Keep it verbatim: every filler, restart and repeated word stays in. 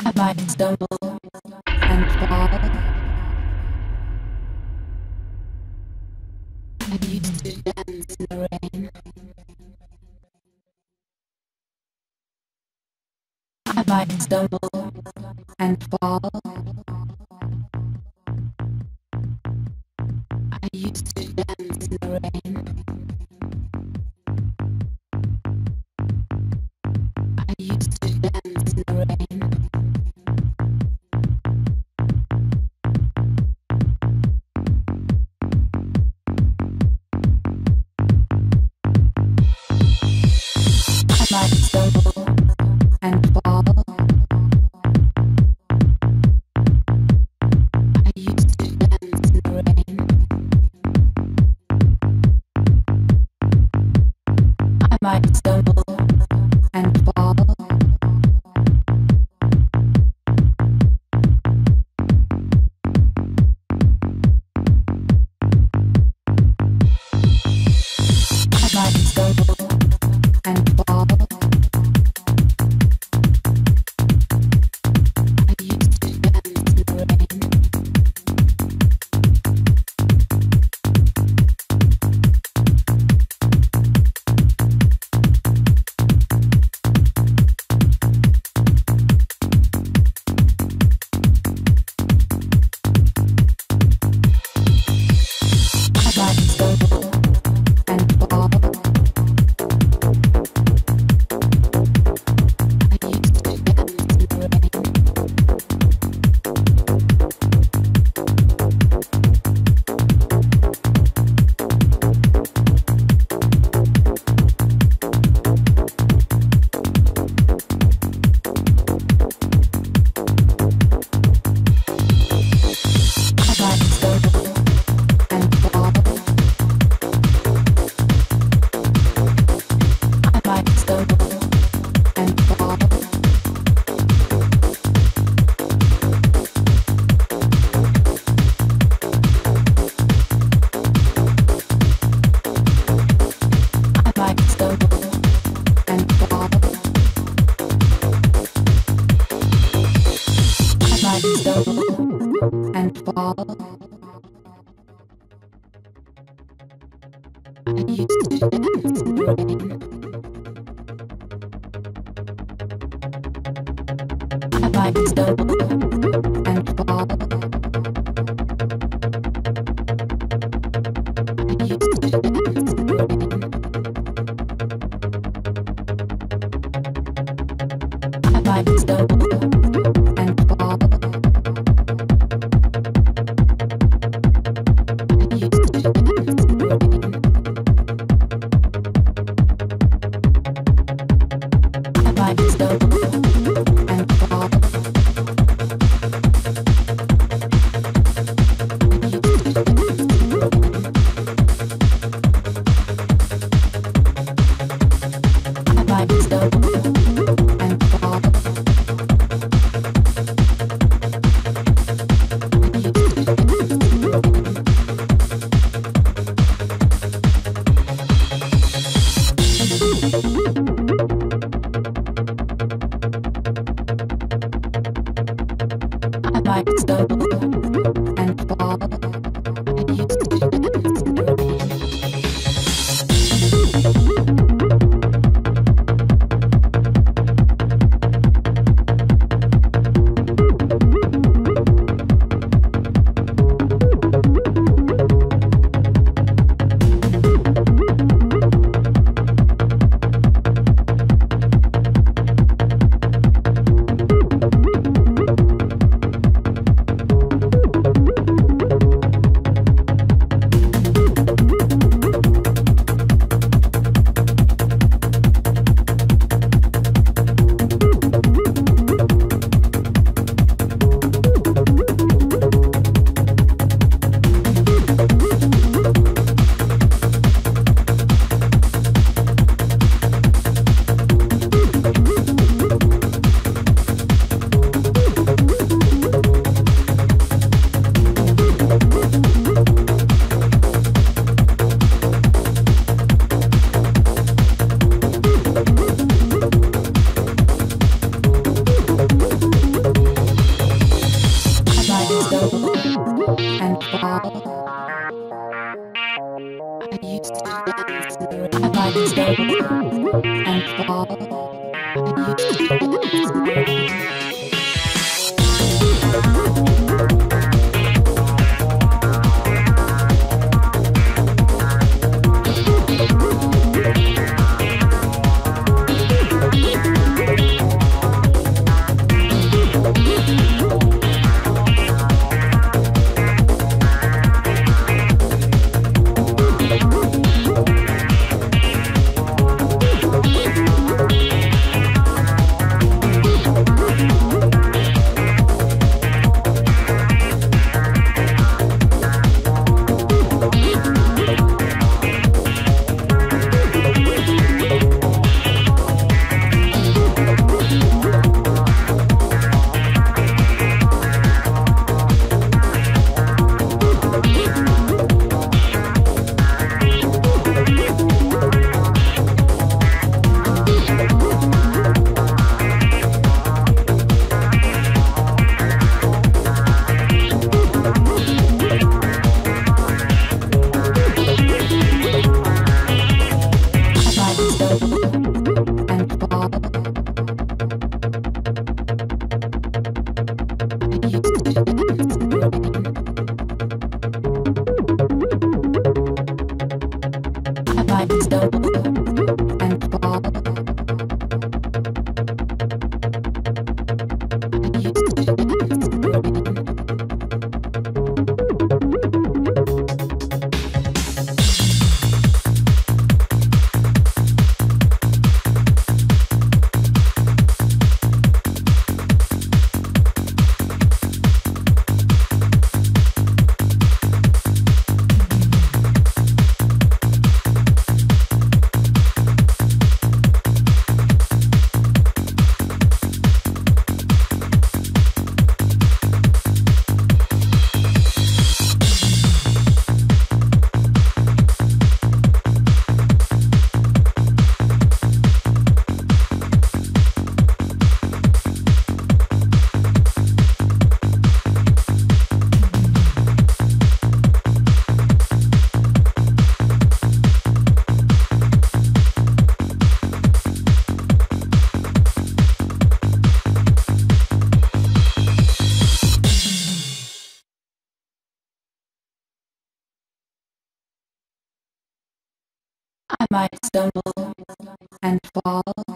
I might stumble and fall. I used to dance in the rain. I might stumble and fall. I used to dance in the rain. I used to dance in the rain. I might stumble and fall. I used to dance in the rain. I might stumble and fall. I might stumble and fall. I used to dance in the rain. I might stumble and fall. I used to dance in the rain. I might stumble and fall. I might stumble and fall. I might stumble and fall. I might stumble and fall. I used to dance in the rain. I might stumble and fall. I used to dance in the rain. I might stumble and fall. I used to dance in the rain. I might stumble and fall. I used to dance in the rain. I might stumble and fall. I used to dance in the rain. I might stumble and fall. I used to dance in the rain. might stumble and fall. I used to I might stumble and fall.